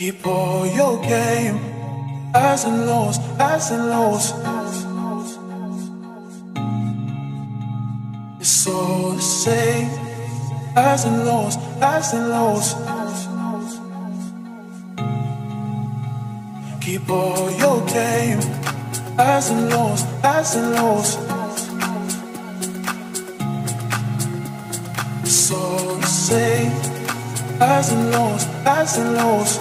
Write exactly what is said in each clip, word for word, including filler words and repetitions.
Keep all your game, highs and lows, highs and lows. It's all the same, highs and lows, highs and lows. Keep all your game, highs and lows, highs and lows. It's all the same, highs and lows, highs and lows.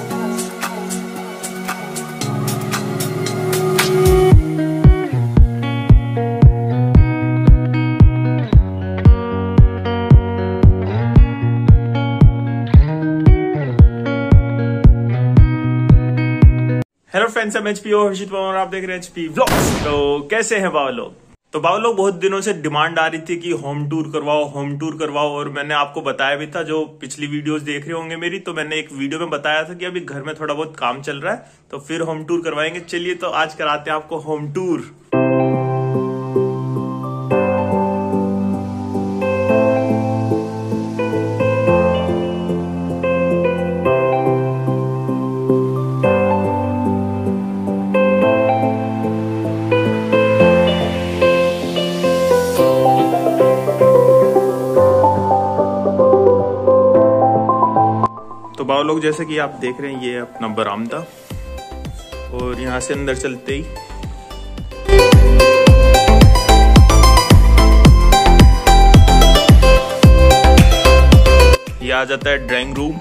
Hello friends, मैं HP Harshit Pawan और आप देख रहे हैं HP vlogs. तो कैसे हैं बाबा लोग? तो बाबा लोग बहुत दिनों से डिमांड आ रही थी कि होम टूर करवाओ, होम टूर करवाओ। और मैंने आपको बताया भी था, जो पिछली वीडियोस देख रहे होंगे मेरी, तो मैंने एक वीडियो में बताया था कि अभी घर में थोड़ा बहुत काम चल रहा है तो फिर होम टूर करवाएंगे। चलिए तो आज कराते हैं आपको होम टूर। तो बाबा लोग, जैसे कि आप देख रहे हैं, ये अपना बरामदा, और यहाँ से अंदर चलते ही ये आ जाता है ड्राइंग रूम।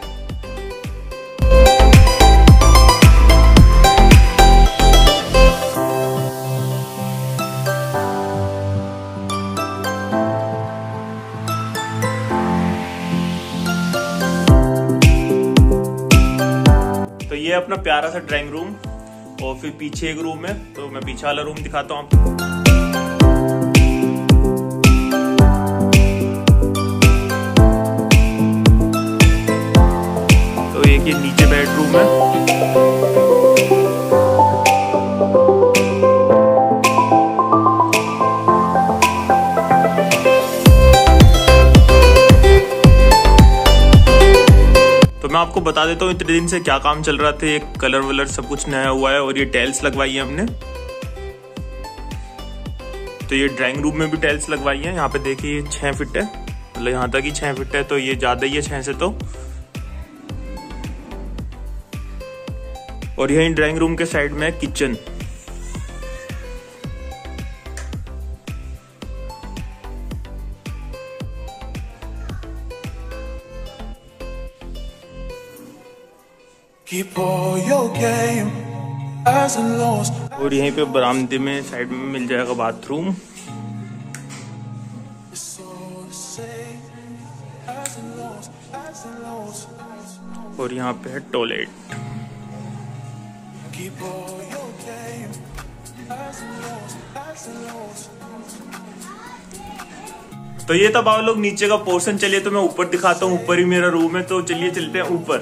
ये अपना प्यारा सा ड्राइंग रूम, और फिर पीछे एक रूम है, तो मैं पीछे वाला रूम दिखाता हूँ आपको। तो एक ये नीचे बेडरूम है। मैं आपको बता देता हूँ इतने दिन से क्या काम चल रहा था। ये कलर वलर सब कुछ नया हुआ है, और ये टाइल्स लगवाई है हमने। तो ये ड्राइंग रूम में भी टाइल्स लगवाई है। यहाँ पे देखिए छह फीट है, मतलब यहाँ तक ही छह फीट है, तो ये ज्यादा ही है छह से तो। और यही ड्राइंग रूम के साइड में kitchen. Keep all your game, highs and lows. और यहीं पे बरामदे में साइड में मिल जाएगा बाथरूम। और यहाँ पे है टॉयलेट। तो ये था बाबा लोग नीचे का पोर्शन। चलिए तो मैं ऊपर दिखाता हूँ, ऊपर ही मेरा रूम है, तो चलिए चलते हैं ऊपर।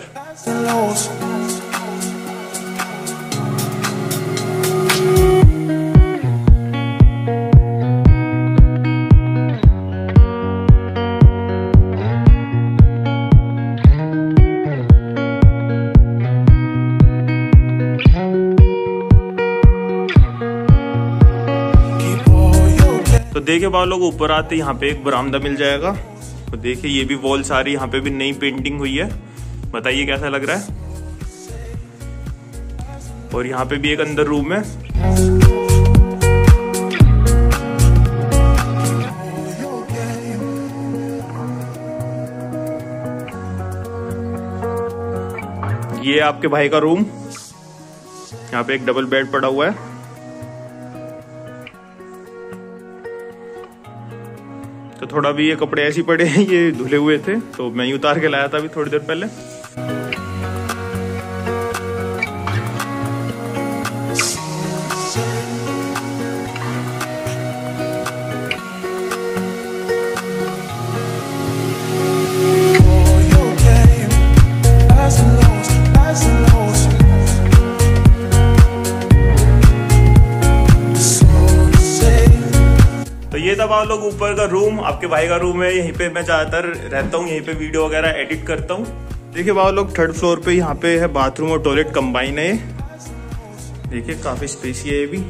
तो देखिए बाबा लोग, ऊपर आते यहाँ पे एक बरामदा मिल जाएगा। तो देखिए ये भी वॉल सारी, यहाँ पे भी नई पेंटिंग हुई है। बताइए कैसा लग रहा है। और यहाँ पे भी एक अंदर रूम है। ये आपके भाई का रूम। यहाँ पे एक डबल बेड पड़ा हुआ है। तो थोड़ा भी ये कपड़े ऐसे पड़े हैं, ये धुले हुए थे, तो मैं ही उतार के लाया था अभी थोड़ी देर पहले। ये तब आप लोग ऊपर का रूम, आपके भाई का रूम है। यहीं पे मैं ज्यादातर रहता हूँ, यहीं पे वीडियो वगैरह एडिट करता हूँ। देखिए बाबा लोग, थर्ड फ्लोर पे यहाँ पे है बाथरूम और टॉयलेट कंबाइन है। देखिए काफी स्पेसी है ये भी।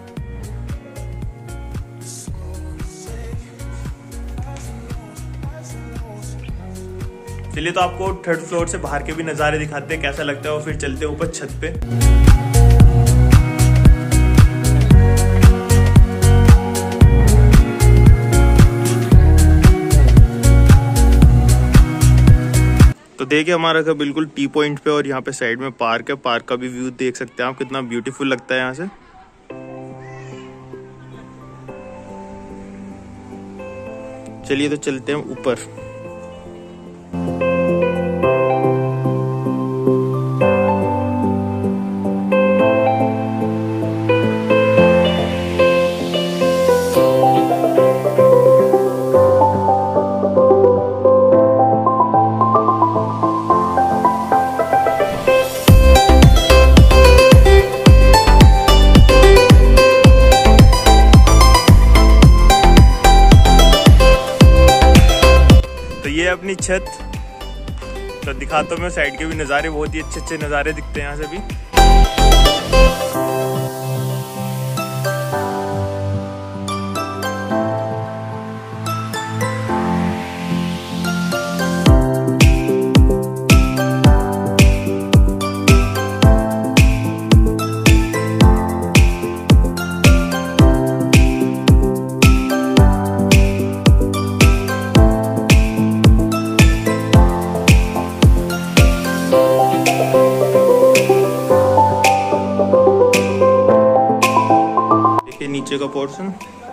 चलिए तो आपको थर्ड फ्लोर से बाहर के भी नज़ारे दिखाते हैं कैसा लगता है, और फिर चलते हैं ऊपर छत पे। तो देखिए हमारा घर बिल्कुल टी पॉइंट पे, और यहाँ पे साइड में पार्क है। पार्क का भी व्यू देख सकते हैं आप, कितना ब्यूटीफुल लगता है यहाँ से। चलिए तो चलते हैं ऊपर। ये अपनी छत तो दिखाता हूँ मैं, साइड के भी नज़ारे, बहुत ही अच्छे अच्छे नज़ारे दिखते हैं यहाँ से भी। नीचे का पोर्शन।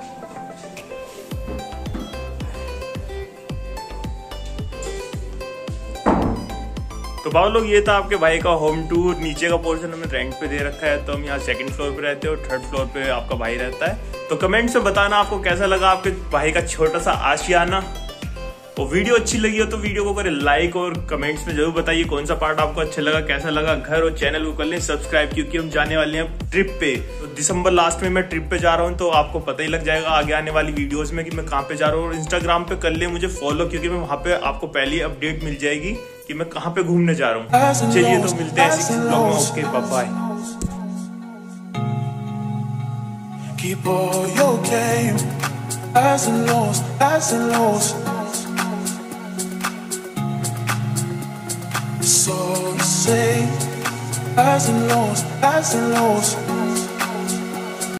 तो बाबा लोग, ये था आपके भाई का होम टूर। नीचे का पोर्शन हमें रेंट पे दे रखा है, तो हम यहाँ सेकंड फ्लोर पे रहते हैं और थर्ड फ्लोर पे आपका भाई रहता है। तो कमेंट से बताना आपको कैसा लगा आपके भाई का छोटा सा आशियाना। और वीडियो अच्छी लगी हो तो वीडियो को करें लाइक, और कमेंट्स में जरूर बताइए कौन सा पार्ट आपको अच्छा लगा, कैसा लगा। घर और चैनल को कर लें सब्सक्राइब, क्योंकि हम जाने वाले हैं ट्रिप पे। तो दिसंबर लास्ट में मैं ट्रिप पे जा रहा हूँ, तो आपको पता ही लग जाएगा आगे आने वाली वीडियोस में कि मैं कहाँ पे जा रहा हूँ। और इंस्टाग्राम पे कर ले मुझे फॉलो, क्योंकि मैं वहाँ पे आपको पहली अपडेट मिल जाएगी कि मैं कहाँ पे घूमने जा रहा हूँ। चलिए तो मिलते हैं ऐसे ब्लॉग में। Okay bye. Keep all your game, highs and lows, highs and lows. It's all the same, highs and lows, highs and lows.